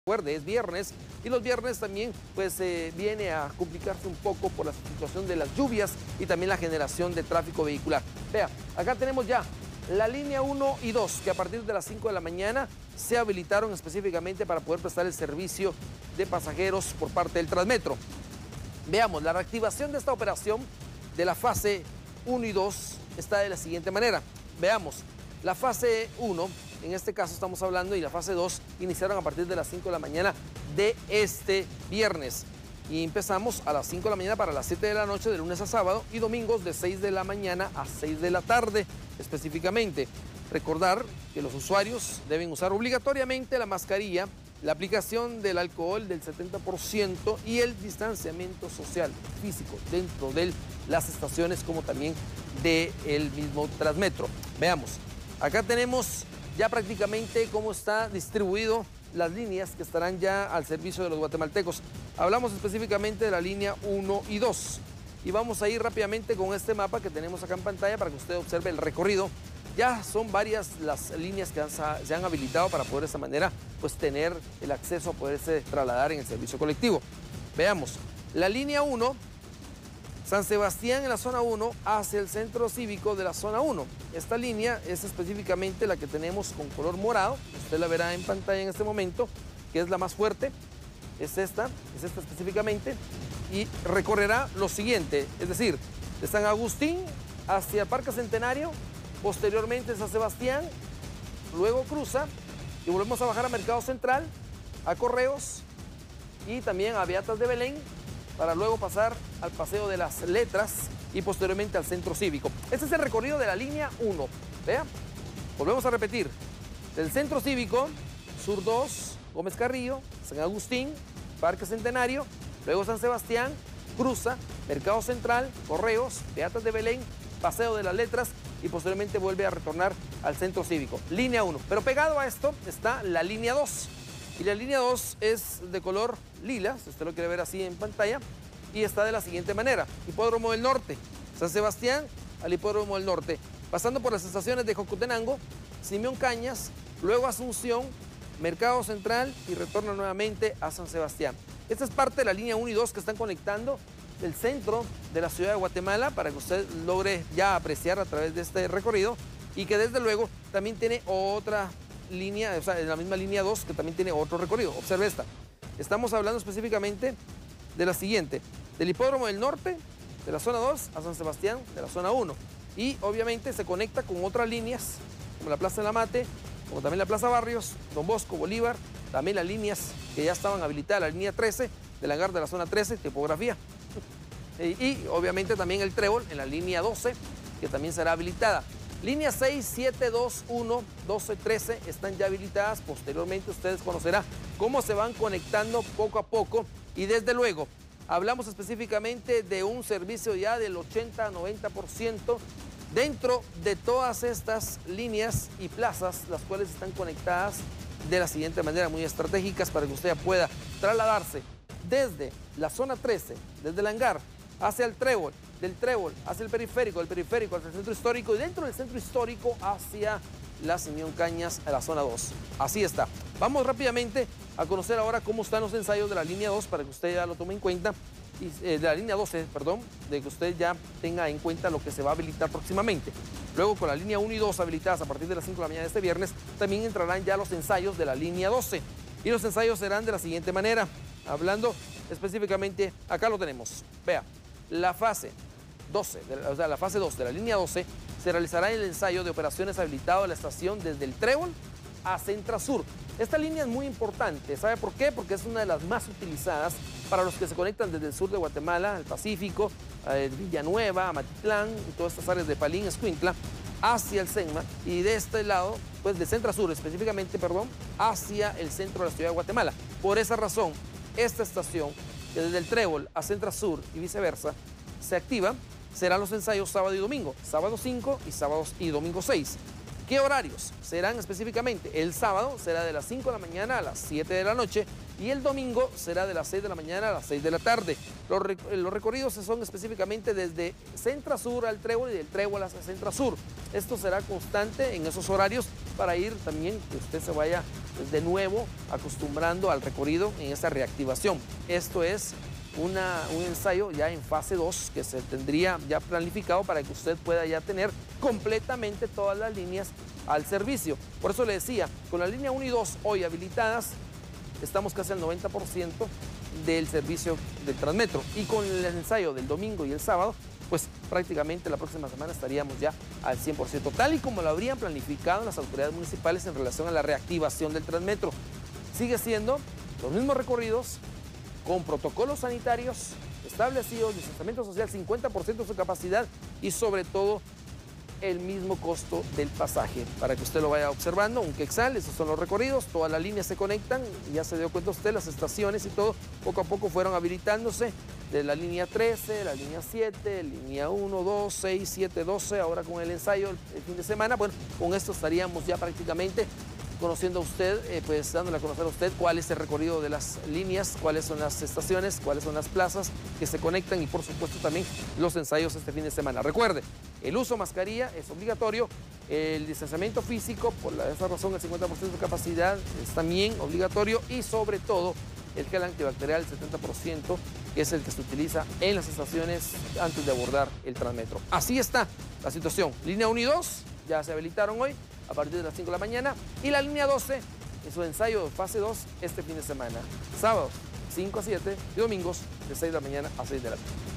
Recuerde, es viernes y los viernes también pues viene a complicarse un poco por la situación de las lluvias y también la generación de tráfico vehicular. Vea, acá tenemos ya la línea 1 y 2 que a partir de las 5 de la mañana se habilitaron específicamente para poder prestar el servicio de pasajeros por parte del Transmetro. Veamos, la reactivación de esta operación de la fase 1 y 2 está de la siguiente manera. Veamos, la fase 1, en este caso estamos hablando, y la fase 2 iniciaron a partir de las 5 de la mañana de este viernes. Y empezamos a las 5 de la mañana para las 7 de la noche de lunes a sábado y domingos de 6 de la mañana a 6 de la tarde específicamente. Recordar que los usuarios deben usar obligatoriamente la mascarilla, la aplicación del alcohol del 70% y el distanciamiento social físico dentro de las estaciones como también del mismo Transmetro. Veamos, acá tenemos ya prácticamente cómo está distribuido las líneas que estarán ya al servicio de los guatemaltecos. Hablamos específicamente de la línea 1 y 2 y vamos a ir rápidamente con este mapa que tenemos acá en pantalla para que usted observe el recorrido. Ya son varias las líneas que se han habilitado para poder de esta manera pues tener el acceso a poderse trasladar en el servicio colectivo. Veamos, la línea 1, San Sebastián en la zona 1 hacia el centro cívico de la zona 1. Esta línea es específicamente la que tenemos con color morado, usted la verá en pantalla en este momento, que es la más fuerte, es esta específicamente, y recorrerá lo siguiente, es decir, de San Agustín hacia Parque Centenario, posteriormente San Sebastián, luego cruza y volvemos a bajar a Mercado Central, a Correos y también a Beatas de Belén, para luego pasar al Paseo de las Letras y posteriormente al Centro Cívico. Este es el recorrido de la línea 1. Vea, volvemos a repetir. Del Centro Cívico, Sur 2, Gómez Carrillo, San Agustín, Parque Centenario, luego San Sebastián, cruza, Mercado Central, Correos, Beatas de Belén, Paseo de las Letras y posteriormente vuelve a retornar al Centro Cívico. Línea 1. Pero pegado a esto está la línea 2. Y la línea 2 es de color lila, si usted lo quiere ver así en pantalla, y está de la siguiente manera. Hipódromo del Norte, San Sebastián al Hipódromo del Norte, pasando por las estaciones de Jocotenango, Simeón Cañas, luego Asunción, Mercado Central y retorna nuevamente a San Sebastián. Esta es parte de la línea 1 y 2 que están conectando el centro de la ciudad de Guatemala para que usted logre ya apreciar a través de este recorrido y que desde luego también tiene otra línea, o sea, en la misma línea 2 que también tiene otro recorrido. Observe esta. Estamos hablando específicamente de la siguiente, del Hipódromo del Norte, de la zona 2 a San Sebastián, de la zona 1. Y obviamente se conecta con otras líneas, como la Plaza de la Mate, como también la Plaza Barrios, Don Bosco, Bolívar, también las líneas que ya estaban habilitadas, la línea 13, del hangar de la zona 13, tipografía. Y obviamente también el Trébol en la línea 12, que también será habilitada. Línea 6, 7, 2, 1, 12, 13 están ya habilitadas. Posteriormente ustedes conocerán cómo se van conectando poco a poco. Y desde luego, hablamos específicamente de un servicio ya del 80-90% dentro de todas estas líneas y plazas, las cuales están conectadas de la siguiente manera, muy estratégicas para que usted pueda trasladarse desde la zona 13, desde el hangar, hacia el Trébol, del Trébol hacia el periférico, del periférico hacia el centro histórico y dentro del centro histórico hacia la Simeón Cañas a la zona 2. Así está. Vamos rápidamente a conocer ahora cómo están los ensayos de la línea 2 para que usted ya lo tome en cuenta, y, de la línea 12, perdón, de que usted ya tenga en cuenta lo que se va a habilitar próximamente. Luego con la línea 1 y 2 habilitadas a partir de las 5 de la mañana de este viernes, también entrarán ya los ensayos de la línea 12. Y los ensayos serán de la siguiente manera, hablando específicamente, acá lo tenemos. Vea, la fase 12, o sea, la fase 2 de la línea 12, se realizará el ensayo de operaciones habilitado de la estación desde el Trébol a Centrasur. Esta línea es muy importante, ¿sabe por qué? Porque es una de las más utilizadas para los que se conectan desde el sur de Guatemala, al Pacífico, Villanueva, Amatitlán y todas estas áreas de Palín, Escuintla, hacia el Senma y de este lado, pues de Centrasur específicamente, perdón, hacia el centro de la ciudad de Guatemala. Por esa razón, esta estación, que desde el Trébol a Centrasur y viceversa, se activa, serán los ensayos sábado y domingo, sábado 5 y domingo 6. ¿Qué horarios serán específicamente? El sábado será de las 5 de la mañana a las 7 de la noche y el domingo será de las 6 de la mañana a las 6 de la tarde. Los recorridos son específicamente desde Centrasur al Trébol y del Trébol hacia Centrasur. Esto será constante en esos horarios para ir también, que usted se vaya de nuevo acostumbrando al recorrido en esa reactivación. Esto es un ensayo ya en fase 2 que se tendría ya planificado para que usted pueda ya tener completamente todas las líneas al servicio. Por eso le decía, con la línea 1 y 2 hoy habilitadas, estamos casi al 90% del servicio del Transmetro. Y con el ensayo del domingo y el sábado, pues prácticamente la próxima semana estaríamos ya al 100%, tal y como lo habrían planificado las autoridades municipales en relación a la reactivación del Transmetro. Sigue siendo los mismos recorridos, con protocolos sanitarios establecidos, distanciamiento social, 50% de su capacidad y sobre todo el mismo costo del pasaje. Para que usted lo vaya observando, un quetzal, esos son los recorridos, todas las líneas se conectan, ya se dio cuenta usted, las estaciones y todo, poco a poco fueron habilitándose, de la línea 13, la línea 7, línea 1, 2, 6, 7, 12, ahora con el ensayo el fin de semana. Bueno, con esto estaríamos ya prácticamente conociendo a usted, pues dándole a conocer a usted cuál es el recorrido de las líneas, cuáles son las estaciones, cuáles son las plazas que se conectan y por supuesto también los ensayos este fin de semana. Recuerde, el uso de mascarilla es obligatorio, el distanciamiento físico, por esa razón el 50% de capacidad es también obligatorio y sobre todo el gel antibacterial, el 70%, que es el que se utiliza en las estaciones antes de abordar el Transmetro. Así está la situación. Línea 1 y 2 ya se habilitaron hoy a partir de las 5 de la mañana y la línea 12 en su ensayo de fase 2 este fin de semana. Sábados 5 a 7 y domingos de 6 de la mañana a 6 de la tarde.